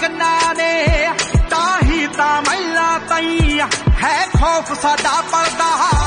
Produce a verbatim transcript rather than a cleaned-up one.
ਕਿੰਨਾ ਨੇ, ਤਾਂ ਹੀ ਤਾਂ ਮਹਿਲਾ ਤਈ ਹੈ ਖੌਫ ਸਾਡਾ ਪਲਦਾ।